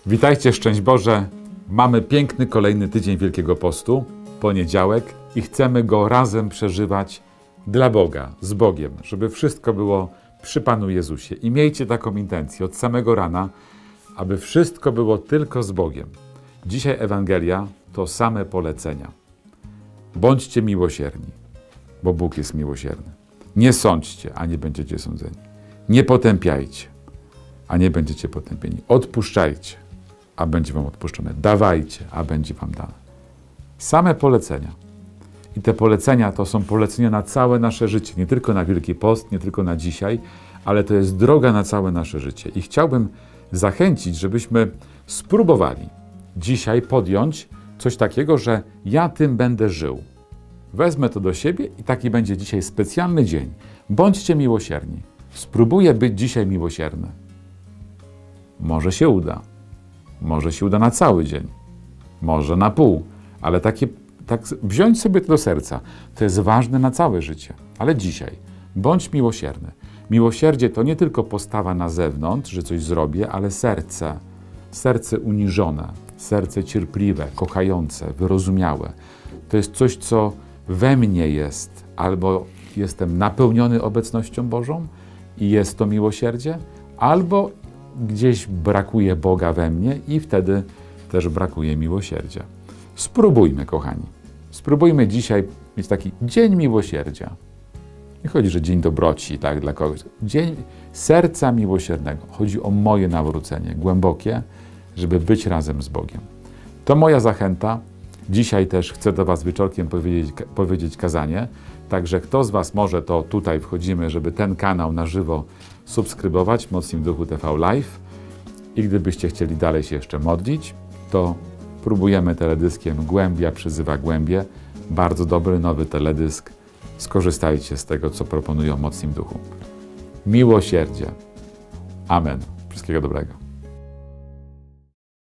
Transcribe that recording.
Witajcie, szczęść Boże. Mamy piękny kolejny tydzień Wielkiego Postu, poniedziałek i chcemy go razem przeżywać dla Boga, z Bogiem, żeby wszystko było przy Panu Jezusie. I miejcie taką intencję od samego rana, aby wszystko było tylko z Bogiem. Dzisiaj Ewangelia to same polecenia. Bądźcie miłosierni, bo Bóg jest miłosierny. Nie sądźcie, a nie będziecie sądzeni. Nie potępiajcie, a nie będziecie potępieni. Odpuszczajcie, a będzie wam odpuszczone. Dawajcie, a będzie wam dane. Same polecenia. I te polecenia to są polecenia na całe nasze życie. Nie tylko na Wielki Post, nie tylko na dzisiaj, ale to jest droga na całe nasze życie. I chciałbym zachęcić, żebyśmy spróbowali dzisiaj podjąć coś takiego, że ja tym będę żył. Wezmę to do siebie i taki będzie dzisiaj specjalny dzień. Bądźcie miłosierni. Spróbuję być dzisiaj miłosierny. Może się uda. Może się uda na cały dzień. Może na pół. Ale tak wziąć sobie to do serca. To jest ważne na całe życie. Ale dzisiaj. Bądź miłosierny. Miłosierdzie to nie tylko postawa na zewnątrz, że coś zrobię, ale serce. Serce uniżone. Serce cierpliwe, kochające, wyrozumiałe. To jest coś, co we mnie jest. Albo jestem napełniony obecnością Bożą i jest to miłosierdzie, albo gdzieś brakuje Boga we mnie i wtedy też brakuje miłosierdzia. Spróbujmy, kochani. Spróbujmy dzisiaj mieć taki dzień miłosierdzia. Nie chodzi, że dzień dobroci, tak, dla kogoś. Dzień serca miłosiernego. Chodzi o moje nawrócenie głębokie, żeby być razem z Bogiem. To moja zachęta. Dzisiaj też chcę do was wieczorkiem powiedzieć kazanie. Także kto z was może, to tutaj wchodzimy, żeby ten kanał na żywo subskrybować, Mocni w Duchu TV Live. I gdybyście chcieli dalej się jeszcze modlić, to próbujemy teledyskiem Głębia przyzywa głębie. Bardzo dobry, nowy teledysk. Skorzystajcie z tego, co proponują Mocni w Duchu. Miłosierdzie. Amen. Wszystkiego dobrego.